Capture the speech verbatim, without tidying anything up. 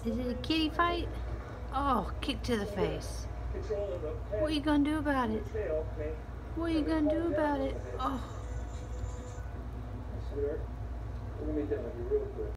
Is it a kitty fight? Oh, kick to the face. What are you gonna do about it? What are you gonna do about it? Oh.